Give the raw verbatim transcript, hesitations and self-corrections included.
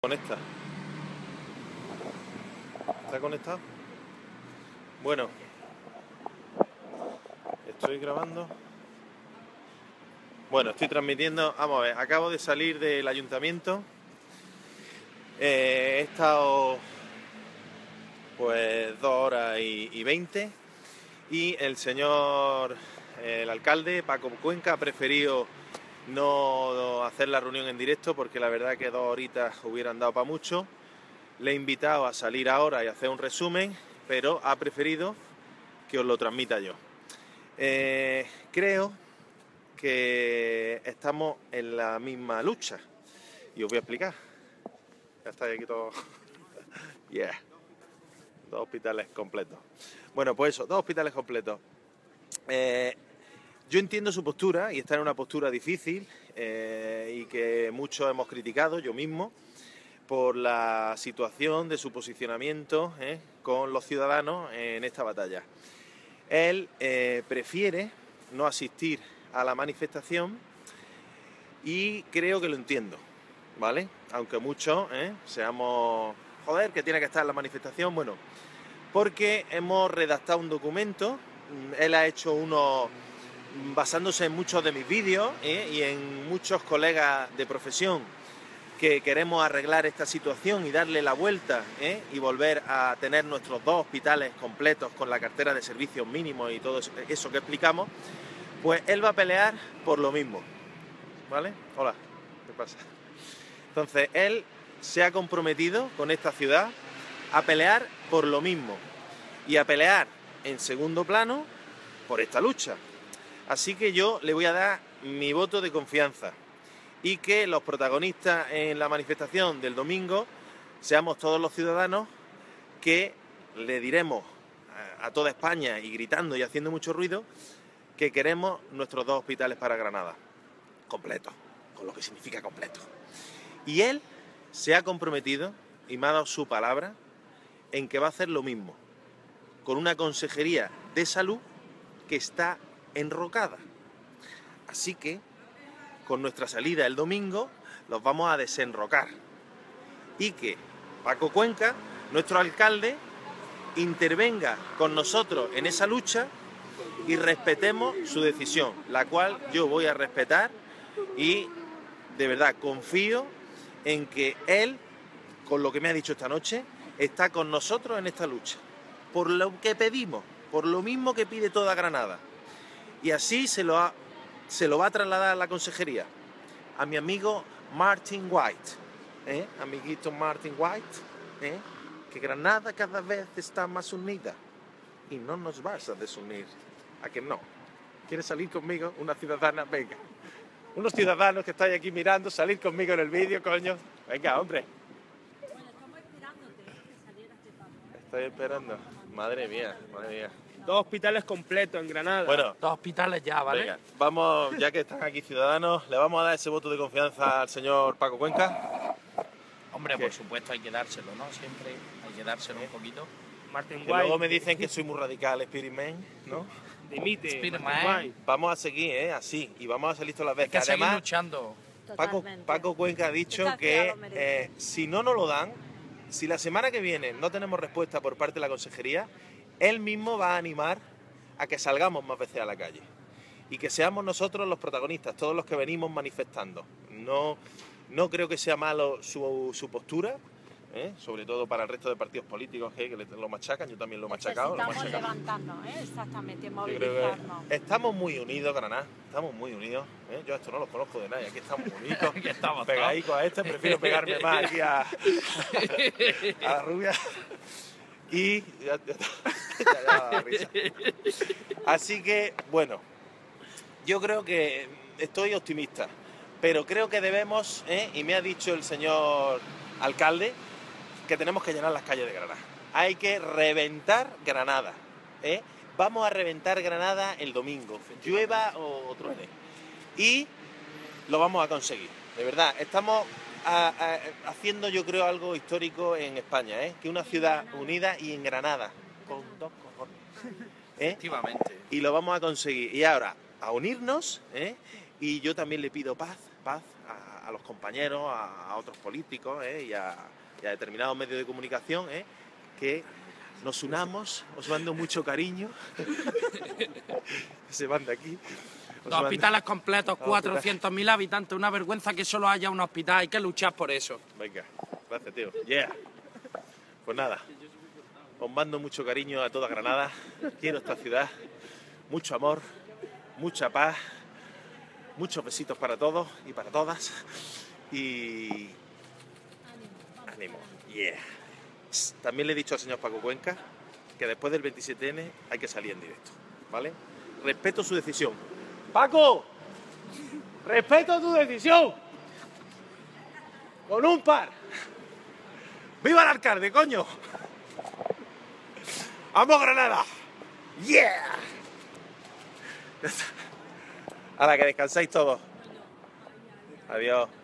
Conecta. ¿Está conectado? Bueno, estoy grabando. Bueno, estoy transmitiendo. Vamos a ver, acabo de salir del ayuntamiento. Eh, he estado pues dos horas y veinte y el señor, el alcalde Paco Cuenca, ha preferido no hacer la reunión en directo porque la verdad que dos horitas hubieran dado para mucho. Le he invitado a salir ahora y hacer un resumen, pero ha preferido que os lo transmita yo. Eh, creo que estamos en la misma lucha y os voy a explicar. Ya estáis aquí todos. Yeah. Dos hospitales completos. Bueno, pues eso, dos hospitales completos. Eh, yo entiendo su postura y está en una postura difícil eh, y que muchos hemos criticado, yo mismo, por la situación de su posicionamiento eh, con los ciudadanos en esta batalla. Él eh, prefiere no asistir a la manifestación y creo que lo entiendo, ¿vale? Aunque muchos eh, seamos, joder, que tiene que estar en la manifestación, bueno, porque hemos redactado un documento, él ha hecho uno basándose en muchos de mis vídeos eh, y en muchos colegas de profesión que queremos arreglar esta situación y darle la vuelta ¿eh? y volver a tener nuestros dos hospitales completos con la cartera de servicios mínimos y todo eso que explicamos, pues él va a pelear por lo mismo, ¿vale? Hola, ¿qué pasa? Entonces, él se ha comprometido con esta ciudad a pelear por lo mismo y a pelear en segundo plano por esta lucha. Así que yo le voy a dar mi voto de confianza y que los protagonistas en la manifestación del domingo seamos todos los ciudadanos que le diremos a toda España y gritando y haciendo mucho ruido que queremos nuestros dos hospitales para Granada, completos, con lo que significa completo. Y él se ha comprometido y me ha dado su palabra en que va a hacer lo mismo, con una consejería de salud que está enrocada. Así que con nuestra salida el domingo los vamos a desenrocar y que Paco Cuenca, nuestro alcalde, intervenga con nosotros en esa lucha y respetemos su decisión, la cual yo voy a respetar y de verdad confío en que él, con lo que me ha dicho esta noche, está con nosotros en esta lucha, por lo que pedimos, por lo mismo que pide toda Granada. Y así se lo, ha, se lo va a trasladar a la consejería, a mi amigo Martin White, ¿eh? amiguito Martin White, ¿eh? que Granada cada vez está más unida y no nos vas a desunir. ¿A que no? ¿Quieres salir conmigo? Una ciudadana, venga. Unos ciudadanos que estáis aquí mirando, salir conmigo en el vídeo, coño. Venga, hombre. Bueno, estamos esperándote, que salieras de paso. Estoy esperando. Madre mía, madre mía. Dos hospitales completos en Granada. Bueno, Dos hospitales ya, ¿vale? venga, vamos, ya que están aquí ciudadanos, le vamos a dar ese voto de confianza al señor Paco Cuenca. Hombre, ¿Qué? por supuesto hay que dárselo, ¿no? Siempre hay que dárselo un poquito. Martin Que White. luego me dicen que soy muy radical, Spirit Man, ¿no? Dimite. Spiderman. Martin White. Vamos a seguir, ¿eh? Así, y vamos a salir todas las Hay veces. que seguir Además, luchando. Paco, Totalmente. Paco Cuenca ha dicho Esta ciudad que lo merece. eh, si no nos lo dan, si la semana que viene no tenemos respuesta por parte de la consejería, él mismo va a animar a que salgamos más veces a la calle y que seamos nosotros los protagonistas, todos los que venimos manifestando. No, no creo que sea malo su, su postura, ¿eh? sobre todo para el resto de partidos políticos ¿eh? que le- lo machacan, yo también lo he machacado. Lo he Necesitamos machacado. levantarnos, ¿eh? Exactamente, Yo creo movilizarnos. que estamos muy unidos, Granada, estamos muy unidos. ¿eh? Yo esto no los conozco de nada, y aquí estamos unidos. Aquí estamos Pegadicos a este, prefiero pegarme más aquí a, a la rubia. Y ya, ya- ya- ya da risa. Así que, bueno, yo creo que estoy optimista, pero creo que debemos, ¿eh? y me ha dicho el señor alcalde, que tenemos que llenar las calles de Granada. Hay que reventar Granada. ¿eh? Vamos a reventar Granada el domingo, llueva o, o truene. Y lo vamos a conseguir, de verdad. Estamos a- a- haciendo, yo creo, algo histórico en España, ¿eh? que una ciudad unida y en Granada, con dos cojones. ¿eh? Efectivamente. Y lo vamos a conseguir. Y ahora, a unirnos, ¿eh? y yo también le pido paz, paz a, a los compañeros, a, a otros políticos ¿eh? y, a, y a determinados medios de comunicación ¿eh? que nos unamos, os mando mucho cariño. Se van de aquí. Os Dos mando- hospitales completos, Dos cuatrocientos mil habitantes, una vergüenza que solo haya un hospital, hay que luchar por eso. Venga, gracias, tío. Yeah. Pues nada, os mando mucho cariño a toda Granada. Quiero esta ciudad. Mucho amor, mucha paz, muchos besitos para todos y para todas. Y ánimo. Yeah. También le he dicho al señor Paco Cuenca que después del veintisiete ene hay que salir en directo, ¿vale? Respeto su decisión. ¡Paco! ¡Respeto tu decisión! ¡Con un par! ¡Viva el alcalde, coño! ¡Vamos, Granada! ¡Yeah! Ahora que descansáis todos. Adiós.